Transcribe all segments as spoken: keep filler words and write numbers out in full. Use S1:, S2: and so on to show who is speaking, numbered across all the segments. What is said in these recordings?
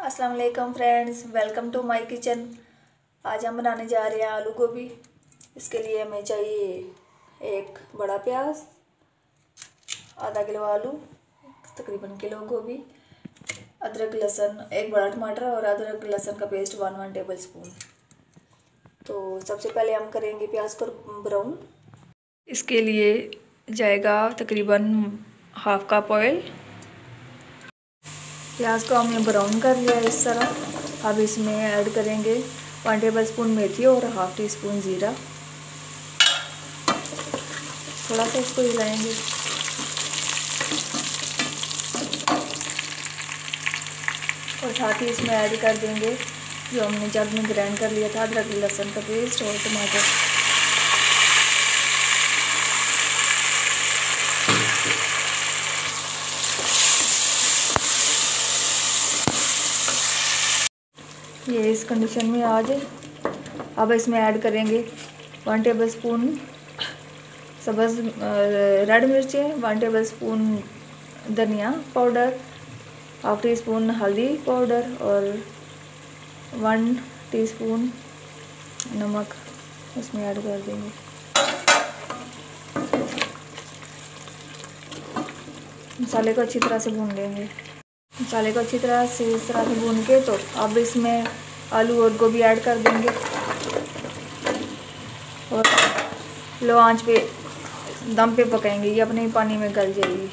S1: अस्सलाम वालेकुम friends, welcome to my kitchen. आज हम बनाने जा रहे हैं आलू गोभी। इसके लिए हमें चाहिए एक बड़ा प्याज, आधा किलो आलू, तकरीबन किलो गोभी, अदरक लहसुन, एक बड़ा टमाटर और अदरक लहसुन का paste one one tablespoon. तो सबसे पहले हम करेंगे प्याज को ब्राउन। इसके लिए जाएगा तकरीबन हाफ कप ऑयल। प्याज को हमने ब्राउन कर लिया है इस तरह। अब इसमें ऐड करेंगे वन टेबल स्पून मेथी और हाफ टी स्पून ज़ीरा। थोड़ा सा इसको हिलाएंगे। और साथ ही इसमें ऐड कर देंगे जो हमने जब में ग्राइंड कर लिया था अदरक लहसुन का पेस्ट और टमाटर। ये इस कंडीशन में आ जाए। अब इसमें ऐड करेंगे वन टेबल स्पून सब्ज़ रेड मिर्चें, वन टेबल स्पून धनिया पाउडर, हाफ टी स्पून हल्दी पाउडर और वन टीस्पून नमक इसमें ऐड कर देंगे। मसाले को अच्छी तरह से भून लेंगे। मसाले को अच्छी तरह से इस तरह से भून के तो अब इसमें आलू और गोभी ऐड कर देंगे और लो आंच पे दम पे पकाएंगे। ये अपने ही पानी में गल जाएगी।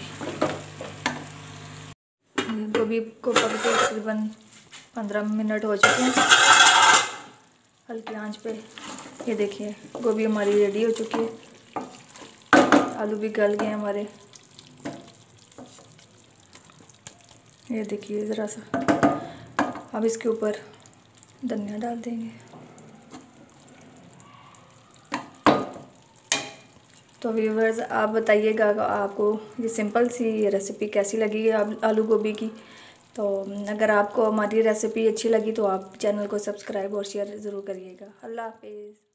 S1: गोभी को पकते तकरीबन पंद्रह मिनट हो चुके हैं हल्की आंच पे। ये देखिए गोभी हमारी रेडी हो चुकी है। आलू भी गल गए हमारे। ये देखिए ज़रा सा। अब इसके ऊपर धनिया डाल देंगे। तो व्यूवर्स आप बताइएगा आपको ये सिंपल सी रेसिपी कैसी लगी आलू गोभी की। तो अगर आपको हमारी रेसिपी अच्छी लगी तो आप चैनल को सब्सक्राइब और शेयर ज़रूर करिएगा। अल्लाह हाफिज़।